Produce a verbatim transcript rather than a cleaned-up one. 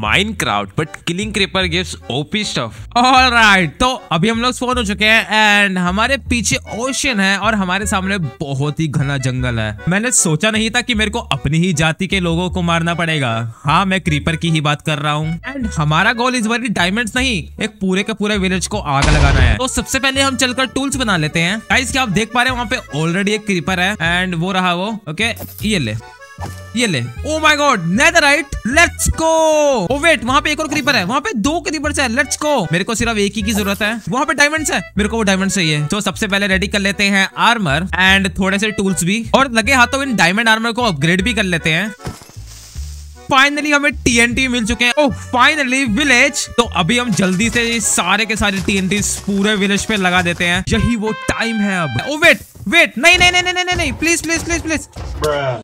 Minecraft but killing creeper gives OP stuff. Alright, तो अभी हम लोग स्पॉन हो चुके हैं एंड हमारे पीछे ओशन है और हमारे सामने बहुत ही घना जंगल है। मैंने सोचा नहीं था कि मेरे को अपनी ही जाति के लोगों को मारना पड़ेगा। हाँ, मैं क्रीपर की ही बात कर रहा हूँ एंड हमारा गोल इस बार डायमंड्स नहीं, एक पूरे के पूरे विलेज को आग लगाना है। तो सबसे पहले हम चलकर टूल्स बना लेते हैं। गाइस, क्या आप देख पा रहे हैं वहाँ पे ऑलरेडी एक क्रीपर है एंड वो रहा वो। ओके, ये ले ये ले। Oh my god, netherite, let's go. Oh wait, वहाँ पे एक और क्रीपर है, वहाँ पे दो क्रीपर्स है, लेट्स गो। मेरे को सिर्फ एक ही की जरूरत है। वहाँ पे डायमंड्स है, मेरे को वो डायमंड्स चाहिए। तो सबसे पहले रेडी कर लेते हैं आर्मर एंड थोड़े से टूल्स भी, और लगे हाथों इन डायमंड आर्मर को अपग्रेड भी कर लेते हैं। फाइनली हमें टीएनटी मिल चुके हैं। Oh finally village. तो अभी हम जल्दी से सारे के सारे टीएनटी पूरे विलेज पे लगा देते हैं। यही वो टाइम है अब। ओ वेट वेट, नहीं नहीं नहीं नहीं नहीं नहीं, प्लीज प्लीज प्लीज प्लीज।